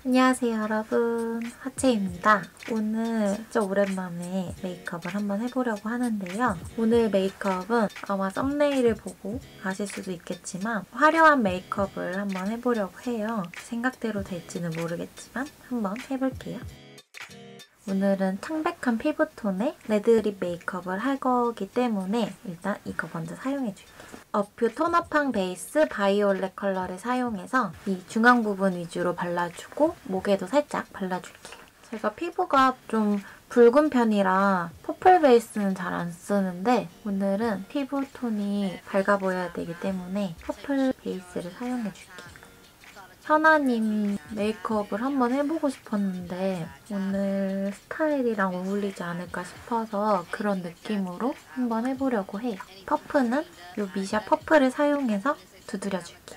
안녕하세요 여러분, 하채입니다. 오늘 진짜 오랜만에 메이크업을 한번 해보려고 하는데요. 오늘 메이크업은 아마 썸네일을 보고 아실 수도 있겠지만 화려한 메이크업을 한번 해보려고 해요. 생각대로 될지는 모르겠지만 한번 해볼게요. 오늘은 창백한 피부톤의 레드립 메이크업을 할 거기 때문에 일단 이거 먼저 사용해줄게요. 어퓨 톤업팡 베이스 바이올렛 컬러를 사용해서 이 중앙 부분 위주로 발라주고 목에도 살짝 발라줄게요. 제가 피부가 좀 붉은 편이라 퍼플 베이스는 잘 안 쓰는데 오늘은 피부톤이 밝아 보여야 되기 때문에 퍼플 베이스를 사용해줄게요. 현아님 메이크업을 한번 해보고 싶었는데 오늘 스타일이랑 어울리지 않을까 싶어서 그런 느낌으로 한번 해보려고 해요. 퍼프는 이 미샤 퍼프를 사용해서 두드려줄게요.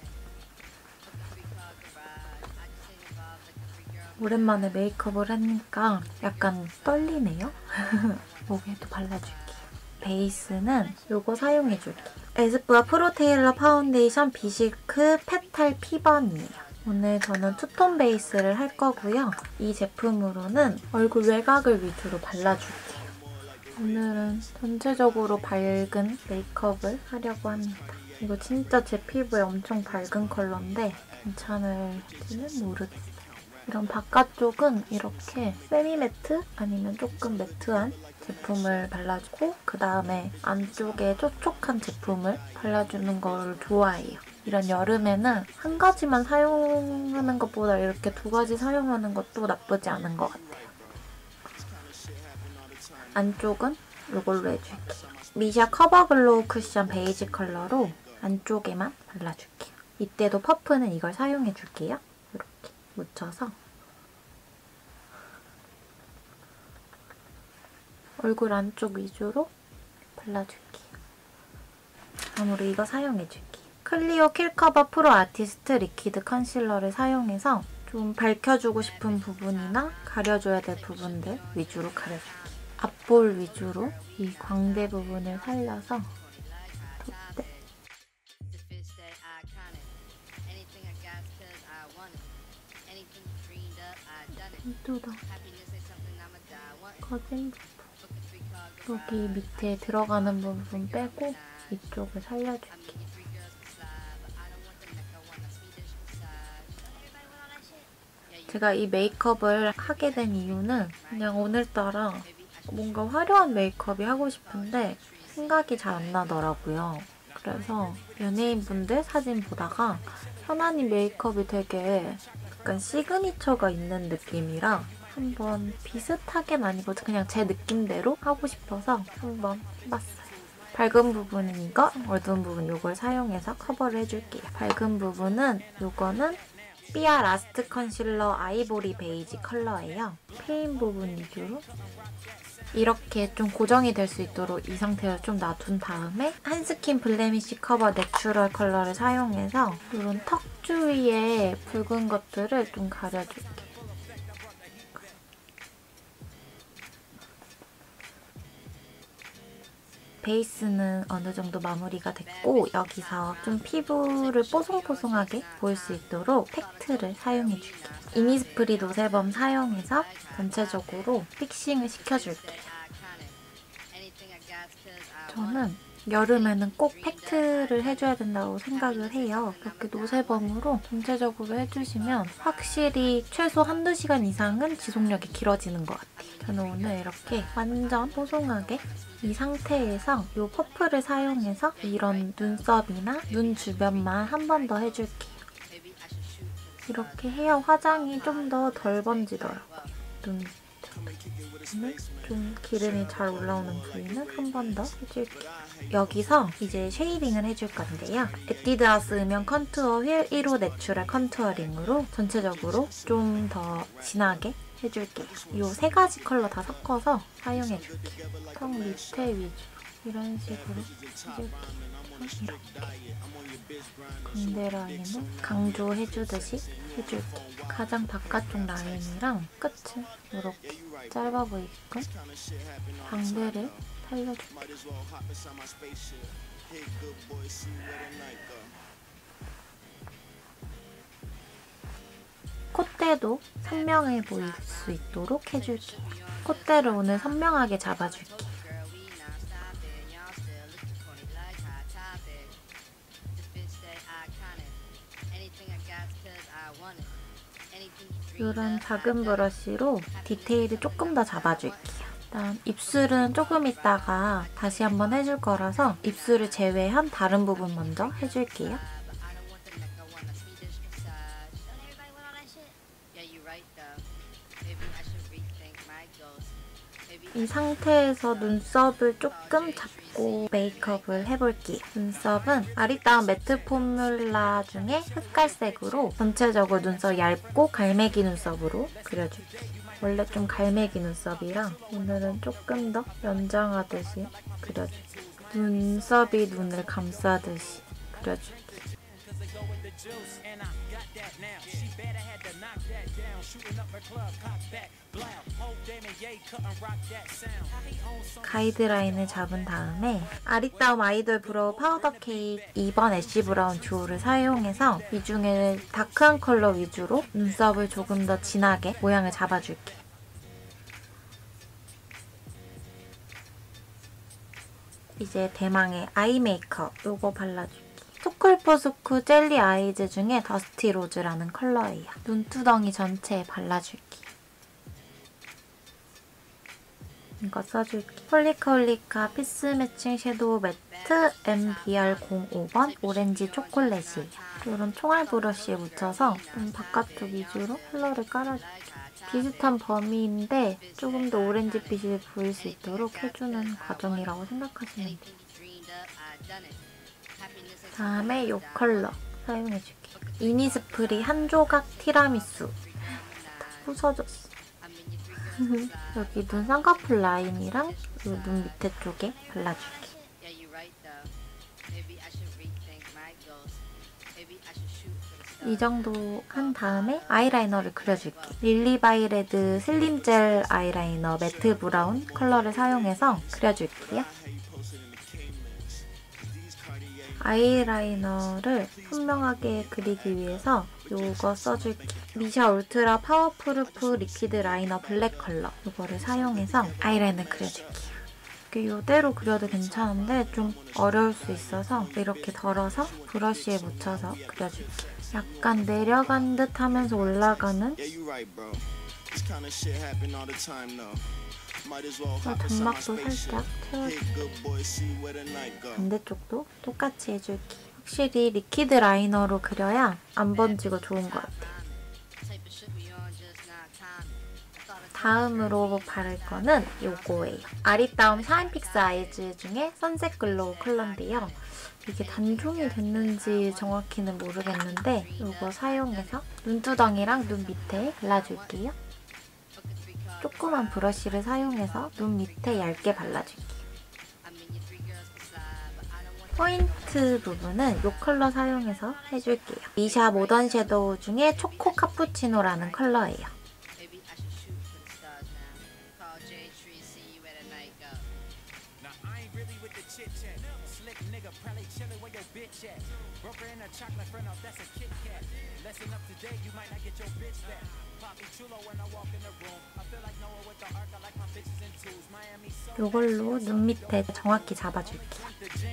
오랜만에 메이크업을 하니까 약간 떨리네요. 목에도 발라줄게요. 베이스는 이거 사용해줄게요. 에스쁘아 프로테일러 파운데이션 비실크 페탈 피번이에요. 오늘 저는 투톤 베이스를 할 거고요. 이 제품으로는 얼굴 외곽을 위주로 발라줄게요. 오늘은 전체적으로 밝은 메이크업을 하려고 합니다. 이거 진짜 제 피부에 엄청 밝은 컬러인데 괜찮을지는 모르겠어요. 이런 바깥쪽은 이렇게 세미매트 아니면 조금 매트한 제품을 발라주고 그 다음에 안쪽에 촉촉한 제품을 발라주는 걸 좋아해요. 이런 여름에는 한 가지만 사용하는 것보다 이렇게 두 가지 사용하는 것도 나쁘지 않은 것 같아요. 안쪽은 이걸로 해줄게요. 미샤 커버글로우 쿠션 베이지 컬러로 안쪽에만 발라줄게요. 이때도 퍼프는 이걸 사용해줄게요. 이렇게 묻혀서 얼굴 안쪽 위주로 발라줄게요. 다음으로 이거 사용해줄게요. 클리오 킬커버 프로 아티스트 리퀴드 컨실러를 사용해서 좀 밝혀주고 싶은 부분이나 가려줘야 될 부분들 위주로 가려줄게요. 앞볼 위주로 이 광대 부분을 살려서 덧대. 좀 더 거진 부분. 여기 밑에 들어가는 부분 빼고 이쪽을 살려줄게요. 제가 이 메이크업을 하게 된 이유는 그냥 오늘따라 뭔가 화려한 메이크업이 하고 싶은데 생각이 잘 안 나더라고요. 그래서 연예인분들 사진 보다가 현아님 메이크업이 되게 약간 시그니처가 있는 느낌이라 한번 비슷하게는 아니고 그냥 제 느낌대로 하고 싶어서 한번 해봤어요. 밝은 부분은 이거, 어두운 부분 이걸 사용해서 커버를 해줄게요. 밝은 부분은 이거는 삐아 라스트 컨실러 아이보리 베이지 컬러예요. 페인 부분 위주로 이렇게 좀 고정이 될 수 있도록 이 상태로 좀 놔둔 다음에 한스킨 블레미쉬 커버 내추럴 컬러를 사용해서 이런 턱 주위에 붉은 것들을 좀 가려줄게요. 베이스는 어느 정도 마무리가 됐고 여기서 좀 피부를 뽀송뽀송하게 보일 수 있도록 팩트를 사용해줄게요. 이니스프리 노세범 사용해서 전체적으로 픽싱을 시켜줄게요. 저는 여름에는 꼭 팩트를 해줘야 된다고 생각을 해요. 이렇게 노세범으로 전체적으로 해주시면 확실히 최소 한두 시간 이상은 지속력이 길어지는 것 같아요. 저는 오늘 이렇게 완전 뽀송하게 이 상태에서 이 퍼프를 사용해서 이런 눈썹이나 눈 주변만 한 번 더 해줄게요. 이렇게 해야 화장이 좀 더 덜 번지더라고요. 눈 밑에. 좀 기름이 잘 올라오는 부위는 한 번 더 해줄게요. 여기서 이제 쉐이딩을 해줄 건데요. 에뛰드하우스 음영 컨투어 휠 1호 내추럴 컨투어링으로 전체적으로 좀 더 진하게 해줄게요. 이 세 가지 컬러 다 섞어서 사용해줄게요. 턱 밑에 위주로 이런 식으로 해줄게요. 이렇게 광대 라인을 강조해주듯이 해줄게요. 가장 바깥쪽 라인이랑 끝을 이렇게 짧아 보이게끔 광대를 살려줄게요. 콧대 콧대도 선명해 보일 수 있도록 해줄게요. 콧대를 오늘 선명하게 잡아줄게요. 이런 작은 브러쉬로 디테일을 조금 더 잡아줄게요. 일단 입술은 조금 있다가 다시 한번 해줄 거라서 입술을 제외한 다른 부분 먼저 해줄게요. 이 상태에서 눈썹을 조금 잡고 메이크업을 해볼게요. 눈썹은 아리따운 매트 포뮬라 중에 흑갈색으로 전체적으로 눈썹 얇고 갈매기 눈썹으로 그려줄게요. 원래 좀 갈매기 눈썹이라 오늘은 조금 더 연장하듯이 그려줄게요. 눈썹이 눈을 감싸듯이 그려줄게요. 가이드라인을 잡은 다음에 아리따움 아이돌 브로우 파우더 케이크 2번 애쉬 브라운 듀오를 사용해서 이 중에 다크한 컬러 위주로 눈썹을 조금 더 진하게 모양을 잡아줄게. 이제 대망의 아이 메이크업 요거 발라줄게. 소쿨포스쿠 젤리 아이즈 중에 더스티 로즈라는 컬러예요. 눈두덩이 전체에 발라줄게. 이거 써줄게. 홀리카홀리카 피스 매칭 섀도우 매트 MBR05번 오렌지 초콜릿이에요. 이런 총알 브러쉬에 묻혀서 좀 바깥쪽 위주로 컬러를 깔아줄게. 비슷한 범위인데 조금 더 오렌지빛이 보일 수 있도록 해주는 과정이라고 생각하시면 돼요. 다음에 이 컬러 사용해줄게. 이니스프리 한 조각 티라미수. 다 부서졌어. 여기 눈 쌍꺼풀 라인이랑 눈 밑에 쪽에 발라줄게. 이 정도 한 다음에 아이라이너를 그려줄게. 릴리바이레드 슬림 젤 아이라이너 매트 브라운 컬러를 사용해서 그려줄게요. 아이라이너를 선명하게 그리기 위해서 이거 써줄게. 미샤 울트라 파워프루프 리퀴드 라이너 블랙 컬러 이거를 사용해서 아이라인을 그려줄게요. 이대로 그려도 괜찮은데 좀 어려울 수 있어서 이렇게 덜어서 브러쉬에 묻혀서 그려줄게요. 약간 내려간 듯 하면서 올라가는 점막도 살짝 채워줄게요. 반대쪽도 똑같이 해줄게요. 확실히 리퀴드 라이너로 그려야 안 번지고 좋은 것 같아요. 다음으로 바를 거는 이거예요. 아리따움 샤인픽스 아이즈 중에 선셋 글로우 컬러인데요. 이게 단종이 됐는지 정확히는 모르겠는데 이거 사용해서 눈두덩이랑 눈 밑에 발라줄게요. 조그만 브러쉬를 사용해서 눈 밑에 얇게 발라줄게요. 포인트 부분은 이 컬러 사용해서 해줄게요. 미샤 모던 섀도우 중에 초코 카푸치노라는 컬러예요. 이걸로 눈 밑에 정확히 잡아줄게요.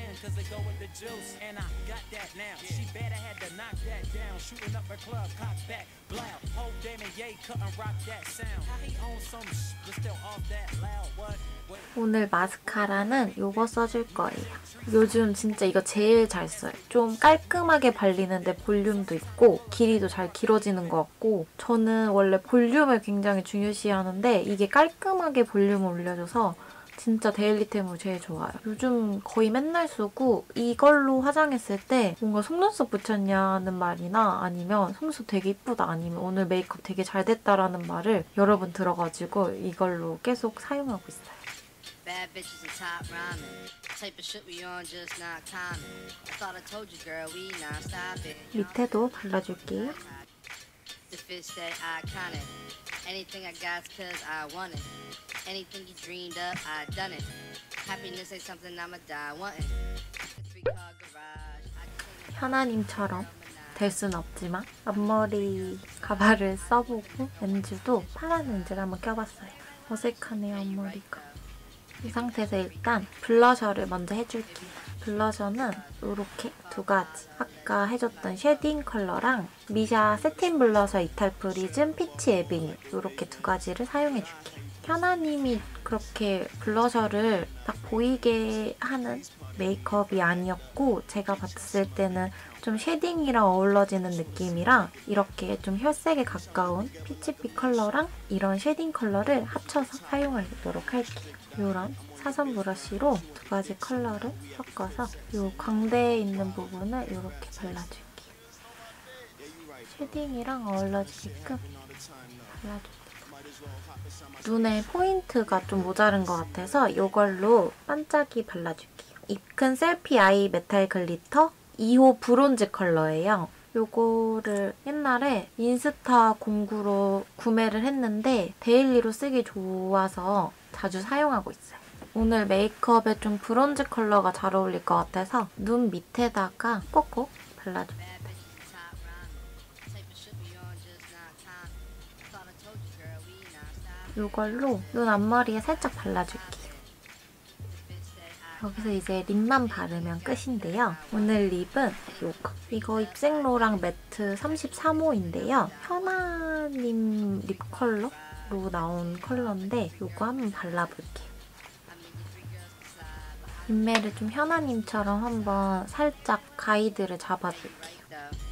오늘 마스카라는 이거 써줄 거예요. 요즘 진짜 이거 제일 잘 써요. 좀 깔끔하게 발리는데 볼륨도 있고 길이도 잘 길어지는 것 같고 저는 원래 볼륨을 굉장히 중요시하는데 이게 깔끔하게 볼륨을 올려줘서 진짜 데일리템으로 제일 좋아요. 요즘 거의 맨날 쓰고 이걸로 화장했을 때 뭔가 속눈썹 붙였냐는 말이나 아니면 속눈썹 되게 이쁘다 아니면 오늘 메이크업 되게 잘 됐다라는 말을 여러 번 들어가지고 이걸로 계속 사용하고 있어요. 밑에도 발라줄게요. Anything I got cause I want it. Anything you dreamed up, I done it. Happiness ain't something I'ma die wanting. 하나님처럼 될 수는 없지만 앞머리 가발을 써보고 렌즈도 파란 렌즈를 한번 껴봤어요. 어색하네요, 앞머리가. 이 상태에서 일단 블러셔를 먼저 해줄게요. 블러셔는 이렇게 두 가지. 아까 해줬던 쉐딩 컬러랑 미샤 세틴 블러셔 이탈 프리즘 피치 에비뉴 이렇게 두 가지를 사용해줄게요. 현아님이 그렇게 블러셔를 딱 보이게 하는 메이크업이 아니었고 제가 봤을 때는 좀 쉐딩이랑 어우러지는 느낌이라 이렇게 좀 혈색에 가까운 피치빛 컬러랑 이런 쉐딩 컬러를 합쳐서 사용하도록 할게요. 이런 사선 브러쉬로 두 가지 컬러를 섞어서 이 광대에 있는 부분을 이렇게 발라줄게요. 쉐딩이랑 어우러지게끔 발라줄게요. 눈에 포인트가 좀 모자른 것 같아서 이걸로 반짝이 발라줄게요. 입큰 셀피 아이 메탈 글리터 2호 브론즈 컬러예요. 요거를 옛날에 인스타 공구로 구매를 했는데 데일리로 쓰기 좋아서 자주 사용하고 있어요. 오늘 메이크업에 좀 브론즈 컬러가 잘 어울릴 것 같아서 눈 밑에다가 꼭꼭 발라줍니다. 이걸로 눈 앞머리에 살짝 발라줄게요. 여기서 이제 립만 바르면 끝인데요. 오늘 립은 이거 입생로랑 매트 33호인데요. 현아님 립 컬러로 나온 컬러인데 이거 한번 발라볼게요. 립매를 좀 현아님처럼 한번 살짝 가이드를 잡아줄게요.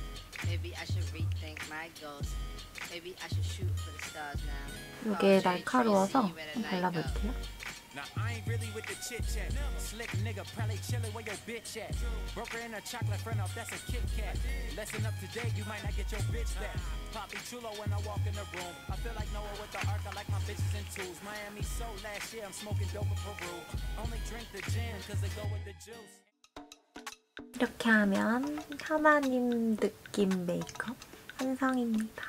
이게 날카로워서 한번 발라볼게요. 이렇게 하면 현아님 느낌 메이크업 완성입니다.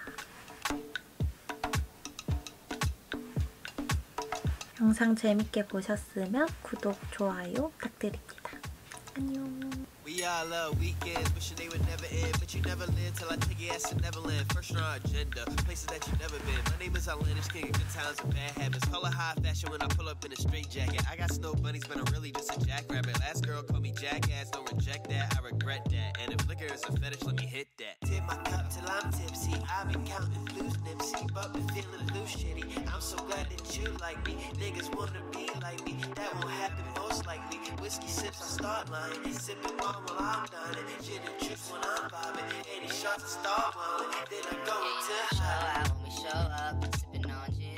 영상 재밌게 보셨으면 구독, 좋아요 부탁드립니다. 안녕. We all love weekends, wishing they would never end, but you never live till I take your ass to Neverland. First on our agenda, places that you've never been. My name is Outlandish, king of good times and bad habits. Call it high fashion when I pull up in a straight jacket. I got snow bunnies, but I'm really just a jackrabbit. Last girl called me jackass, don't reject that, I regret that. And if liquor is a fetish, let me hit that. Tip my cup till I'm tipsy. I've been counting blues, Nipsey, but been feeling loose shitty. I'm so glad that you like me. Niggas wanna be like me, that won't happen most likely. Whiskey sips, I start lying. Sipping wine while I'm dining. Gin and juice when I'm vibing. Any shots, I start wildin'. Then I go to show out when we show up. Sipping on gin.